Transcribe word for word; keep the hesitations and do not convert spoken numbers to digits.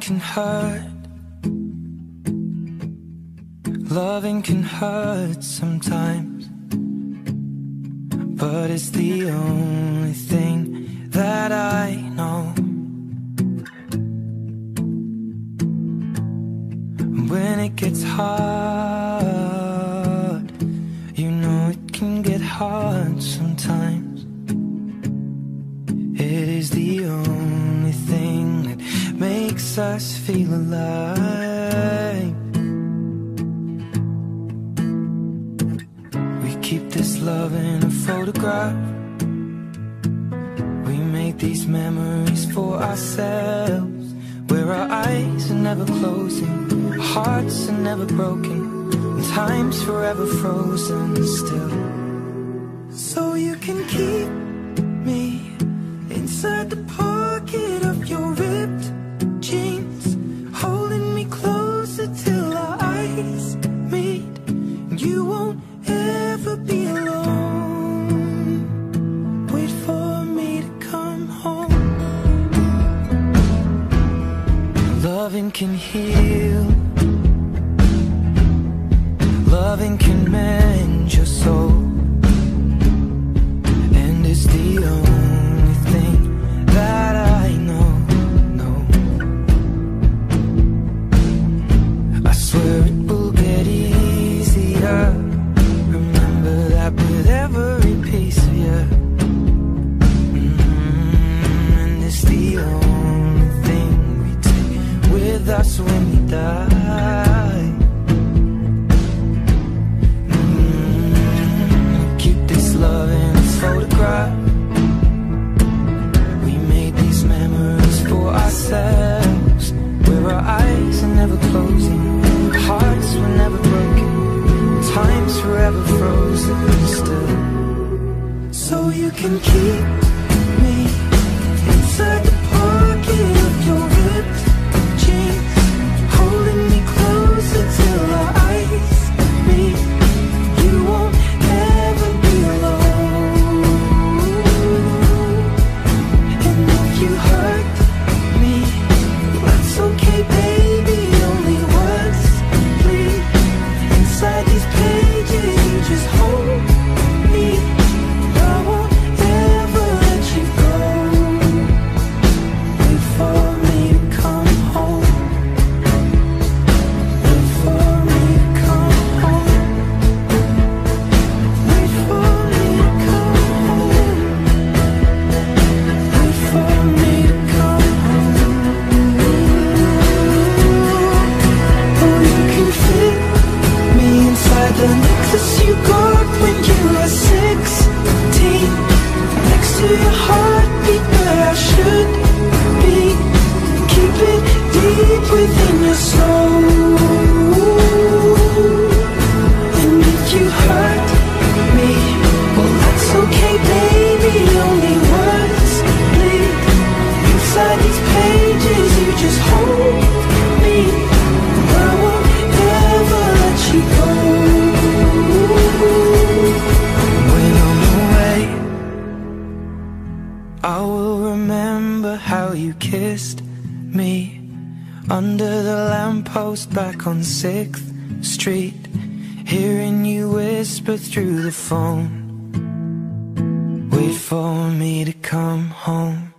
can hurt. Loving can hurt sometimes, but it's the only thing that I know. When it gets hard, you know it can get hard sometimes. It is the only thing that makes us feel alive. We keep this love in a photograph. We make these memories for ourselves, where our eyes are never closing, our hearts are never broken, and time's forever frozen still. So you can keep me inside the pocket of your ripped jeans, holding me closer till our eyes meet. You won't ever be alone. Wait for me to come home. Loving can heal. Loving can mend your soul. And it's the only thing that I know, know. I swear it will get easier. Remember that with every piece of you. Mm-hmm. And it's the only thing we take with us when we die. Mm-hmm. We keep this love in its photograph. We made these memories for ourselves, where our eyes are never closing, our hearts were never broken, time's forever frozen still. So you can keep me inside the pocket of your ripped jeans, holding me closer till our eyes meet. You won't ever be alone. And if you hurt me, that's okay, baby. Only words bleed inside these pages. You just hold me. I won't ever let you go. Wait for me to come home. Wait for me to come home. Wait for me to come home. Wait for me to come home. Oh, you can fit me inside the necklace you got when you were sixteen, next to your heartbeat where I should be. Keep it deep within your soul. And if you hurt me, well, that's okay, baby. Only words bleed inside these pages. You just hold me. I won't ever let you go. When I'm away, I will remember how you kissed me under the lamppost back on sixth street, hearing you whisper through the phone. Wait for me to come home.